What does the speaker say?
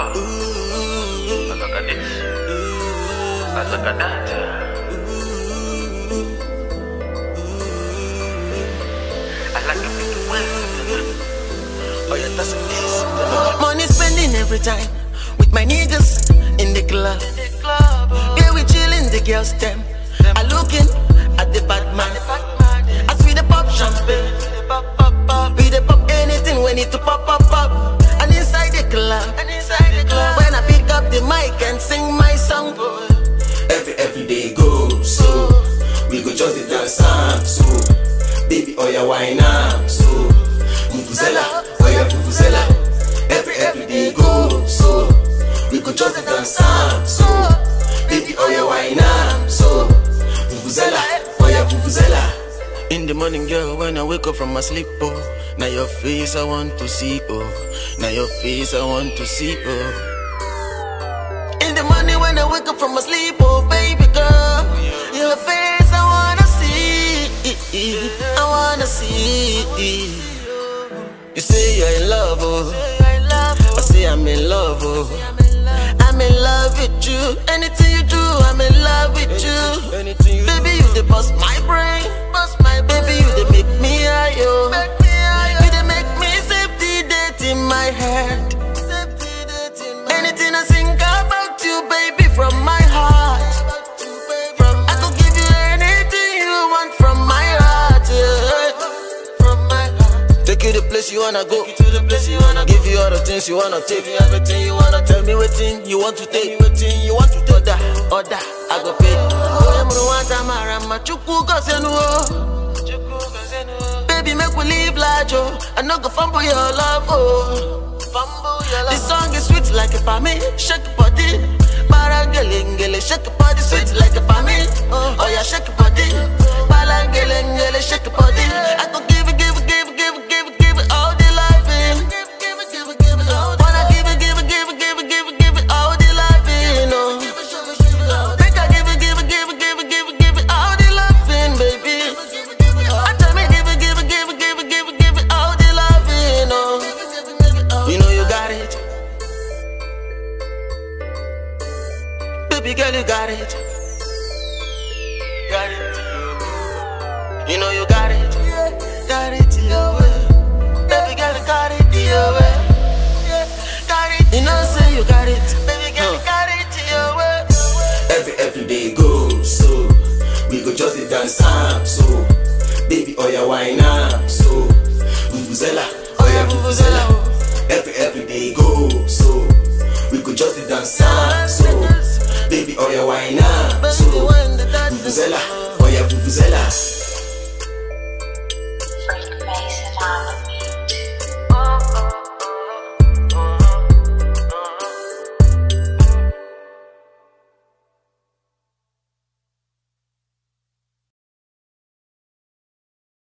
I look at this. I look at that. I like it with the wind. Oh yeah, that's a piece. Money spending every time with my niggas in the club. Yeah, we chillin', the girls them. I looking at the bad man. As we the pop champagne, we the pop anything when it to pop. And inside the club, when I pick up the mic and sing my song, every day go so we go just the dance so baby oh yeah wine up so vuvuzela oh yeah vuvuzela every day go so we go just the dance so baby oh yeah wine up so vuvuzela oh yeah vuvuzela. In the morning, girl, when I wake up from my sleep, oh, now your face I want to see, oh, now your face I want to see, oh. In the morning when I wake up from my sleep, oh, baby girl, your face I wanna see, I wanna see. You say you're in love, oh, I say I'm in love, oh. I'm in love with you. Anything you do, I'm in love with you. Baby, you the boss my brain. Baby, you the make me high, yo. You the make me safety date in my head. Anything I think about you, baby, from my heart. I could give you anything you want from my heart, yeah. Take you the place you wanna go. Give you all the things you wanna take. Everything you wanna tell me what you want to take. Order, I go pay. Baby, make we live large, oh. I no go fumble your love, oh. This song is sweet like a pami. Shake your body, barangelengele. Shake your body, sweet like a pami. Oh yeah, shake your body, barangelengele. Shake your body. I go give it all the life in. Wanna give it all the life in, oh. Think I give it all the life in, baby. I tell me give it all the life in, oh. You know you got it, baby girl, you got it. You know you got it, yeah. Baby girl, you got it, yeah. You know, say you got it, baby girl, you got it, yeah. Every day go so we go just the dance so baby oh yeah wine up so vuvuzela oh yeah vuvuzela every day go so we go just the dance so baby oh yeah wine up so vuvuzela oh yeah vuvuzela.